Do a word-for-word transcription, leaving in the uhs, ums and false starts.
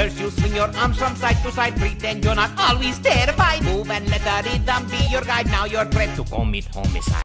colors. You swing your arms from side to side. Pretend you're not always terrified. Move and let the rhythm be your guide. Now you're threat to commit homicide.